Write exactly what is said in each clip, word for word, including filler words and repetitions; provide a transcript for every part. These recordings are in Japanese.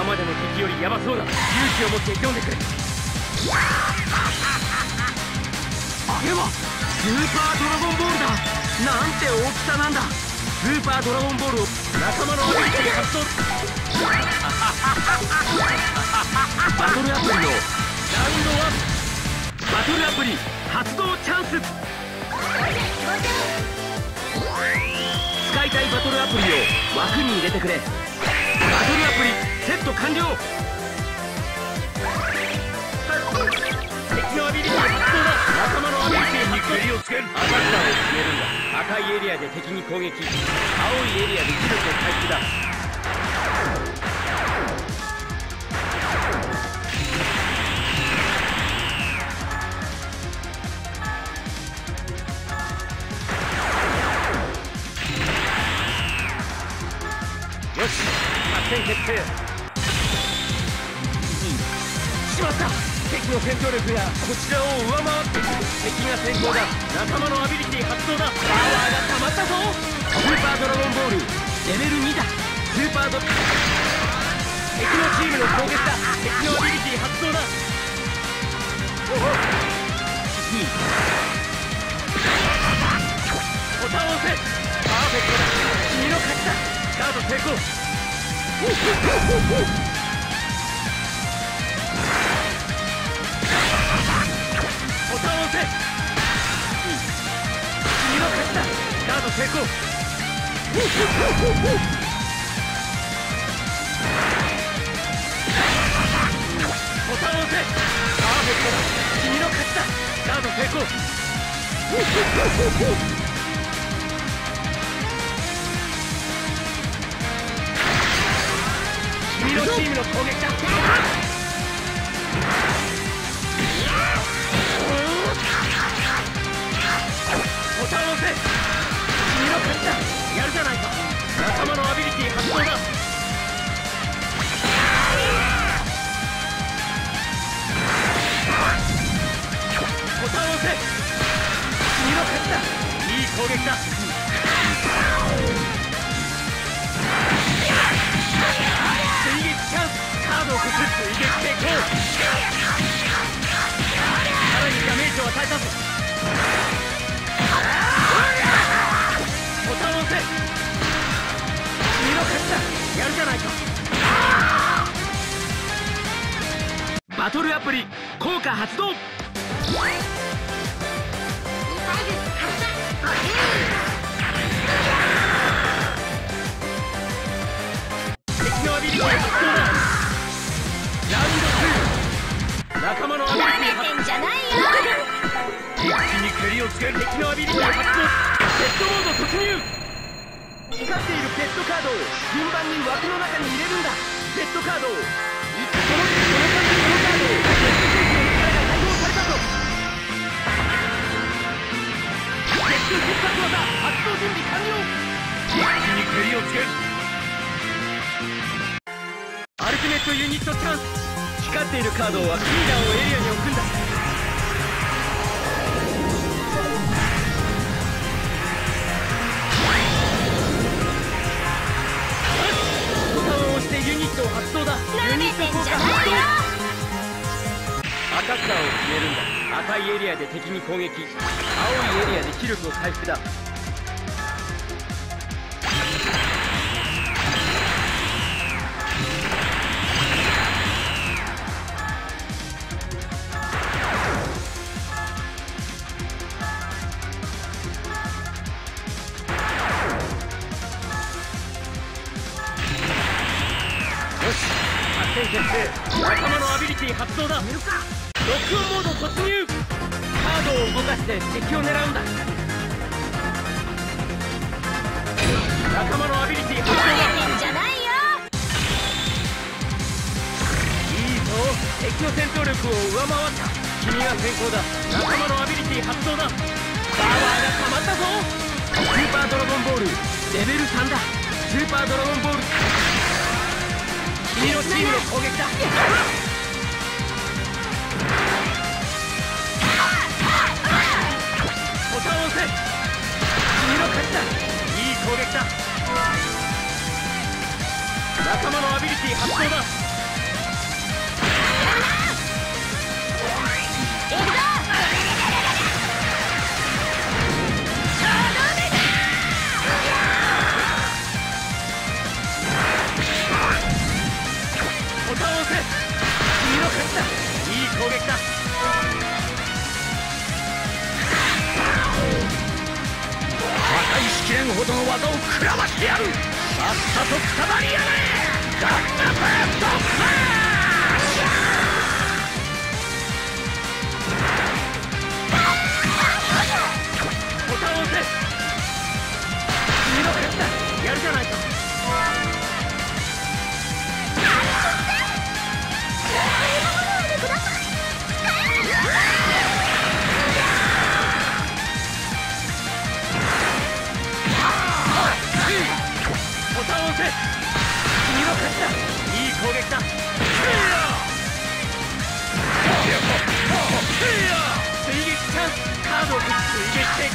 今までの敵よりヤバそうだ。勇気を持って挑んでくれ。あれはスーパードラゴンボールだ。なんて大きさなんだ。スーパードラゴンボールを仲間のアビリティ発動。バトルアプリのラウンドワン。バトルアプリ発動チャンス。使いたいバトルアプリを枠に入れてくれ。バトルアプリセット完了。敵のアビリティ発動だ。仲間のアビリティに蹴りをつける。アタッカーを決めるんだ。赤いエリアで敵に攻撃、青いエリアで威力を回復だ。よし、作戦決定。しまった。敵の戦闘力がこちらを上回っている。敵が先行だ。仲間のアビリティ発動だ。パワーが溜まったぞ。スーパードラゴンボールレベルにだ。スーパード敵のチームの攻撃だ。敵のアビリティ発動だ。ボタンを押せ。パーフェクトだ。君の勝ちだ。カード成功。ボタンを押せ。君の勝ちだ。カード成功。ボタンを押せ。パーフェクトだ。君の勝ちだ。カード成功。君のチームの攻撃だ。ボタンを押せ。君の勝ちだ。やるじゃないか。仲間のアビリティ発動だ。ボタンを押せ。君の勝ちだ。いい攻撃だ。追撃チャンス。カードを崩す追撃成功。さらにダメージを与えたぞ。ボタンを押せ。君の勝ちだ。やるじゃないか。バトルアプリ効果発動。敵のアビリティ発動だ。ラウンドツー。仲間のアビリティ発動。んじゃないよ。一気に蹴りをつける。敵のアビリティ発動。ペットモード突入。光っているペットカードを順番に枠の中に入れるんだ。ペットカードをそのそのカードをペット兵器の力が解放されたぞ。ペット必殺技発動準備完了。一気に蹴りをつける。アルティメットユニットチャンス。光っているカードはリーダーをエリアに置くんだ。ボタンを押してユニットを発動だ。ユニット効果発動。アタッカーを決めるんだ。赤いエリアで敵に攻撃、青いエリアで気力を回復だ。決定。仲間のアビリティ発動だ。ロックオンモード突入。カードを動かして敵を狙うんだ。仲間のアビリティ発動だ。いいぞ。敵の戦闘力を上回った。君が先行だ。仲間のアビリティ発動だ。パワーが溜まったぞ。スーパードラゴンボールレベルさんだ。スーパードラゴンボール君のチームの攻撃だ。ボタンを押せ。君の勝ちだ。いい攻撃だ。仲間のアビリティ発動だ。 ボタンを押せ。君の勝ちだ。いい攻撃だ。破壊しきれんほどの技を食らわしてやる。さっさとくたばりやがれ。ガンナブートファーシボタンを押せ。君の勝ちだ。やるじゃないか。ボタンを押せ。君の勝ちだ。いい攻撃だ。追撃チャンス。カードを追撃成功。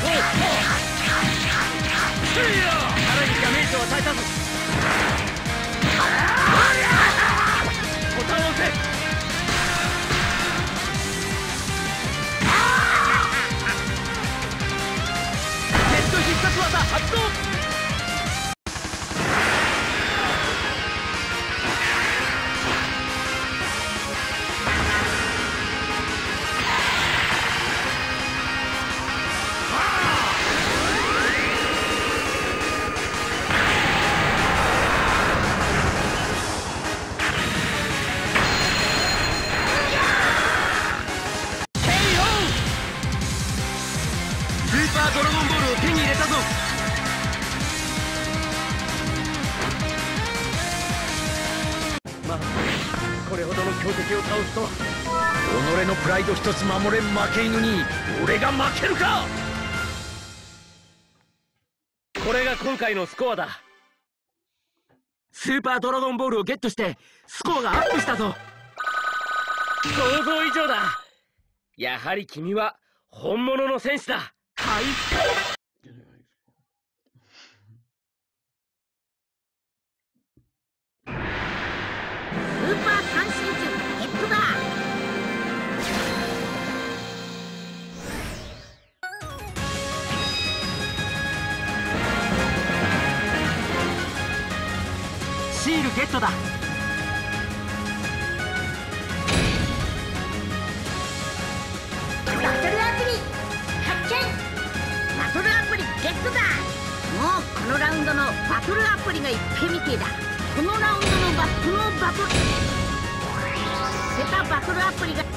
さらにダメージを与えたぞ。ボタンを押せ。ネット必殺技発動。ドラゴンボールを手に入れたぞ。まあこれほどの強敵を倒すとは。己のプライド一つ守れん負け犬に俺が負けるか。これが今回のスコアだ。スーパードラゴンボールをゲットしてスコアがアップしたぞ。想像以上だ。やはり君は本物の戦士だ。はい。 スーパー三振中ゲットだ。 シールゲットだ。 バトルアプリ発見。バトルアプリゲットだ。もうこのラウンドのバトルアプリがいっぺんみてえだ。このラウンドのバこのバトル捨てたバトルアプリが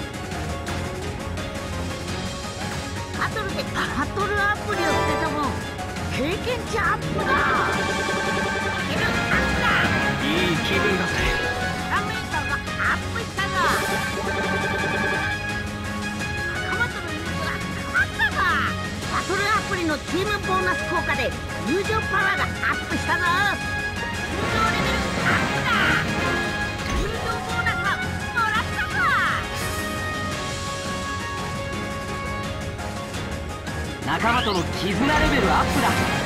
バトルでバトルアプリを捨てたもん経験値アップだ。 いい気分だぜ。 ダメージがアップしたぞ。仲間との友情が高まったぞ。バトルアプリのチームボーナス効果で友情パワーがアップしたぞ。友情レベルアップだ。友情ボーナスはもらったぞ。 仲間との絆レベルアップだ。